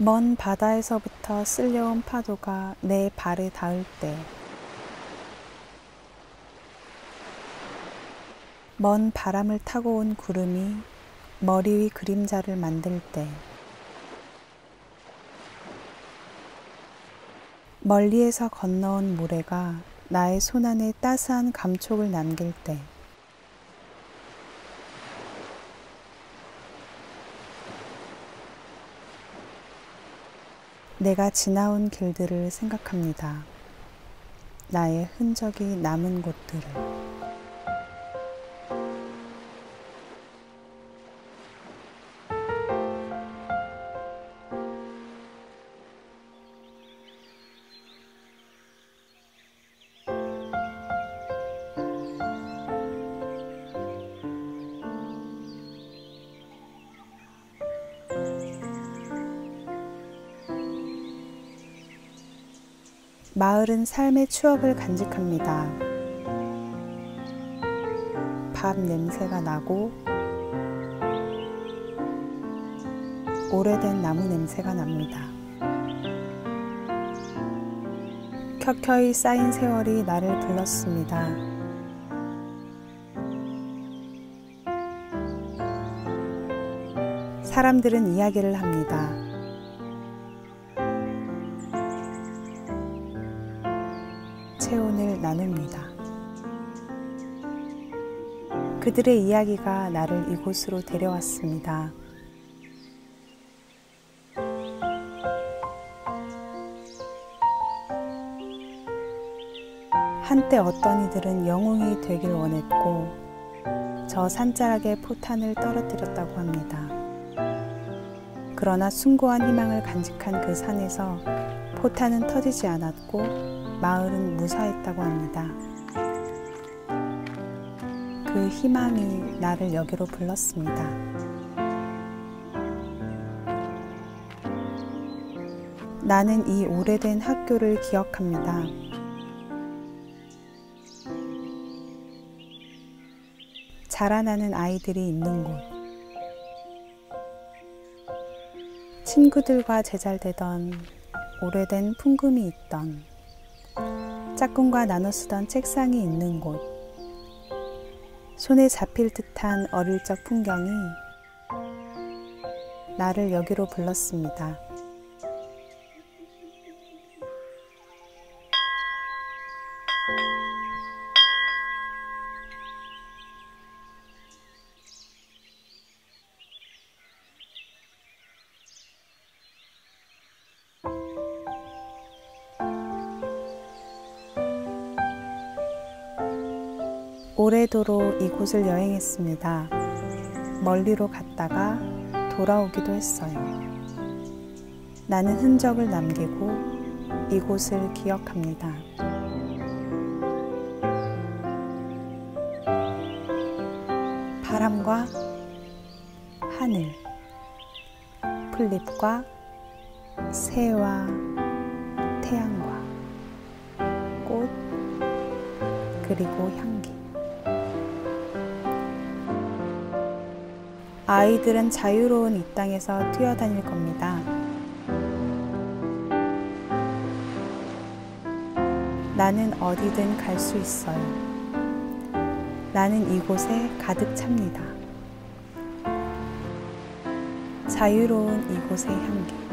먼 바다에서부터 쓸려온 파도가 내 발에 닿을 때, 먼 바람을 타고 온 구름이 머리 위 그림자를 만들 때, 멀리에서 건너온 모래가 나의 손안에 따스한 감촉을 남길 때, 내가 지나온 길들을 생각합니다. 나의 흔적이 남은 곳들을. 마을은 삶의 추억을 간직합니다. 밥 냄새가 나고 오래된 나무 냄새가 납니다. 켜켜이 쌓인 세월이 나를 불렀습니다. 사람들은 이야기를 합니다. 체온을 나눕니다. 그들의 이야기가 나를 이곳으로 데려왔습니다. 한때 어떤 이들은 영웅이 되길 원했고 저 산자락에 포탄을 떨어뜨렸다고 합니다. 그러나 숭고한 희망을 간직한 그 산에서 포탄은 터지지 않았고 마을은 무사했다고 합니다. 그 희망이 나를 여기로 불렀습니다. 나는 이 오래된 학교를 기억합니다. 자라나는 아이들이 있는 곳, 친구들과 제잘되던 오래된 풍금이 있던, 짝꿍과 나눠 쓰던 책상이 있는 곳, 손에 잡힐 듯한 어릴 적 풍경이 나를 여기로 불렀습니다. 오래도록 이곳을 여행했습니다. 멀리로 갔다가 돌아오기도 했어요. 나는 흔적을 남기고 이곳을 기억합니다. 바람과 하늘, 풀잎과 새와 태양과 꽃, 그리고 향기. 아이들은 자유로운 이 땅에서 뛰어다닐 겁니다. 나는 어디든 갈 수 있어요. 나는 이곳에 가득 찹니다. 자유로운 이곳의 향기.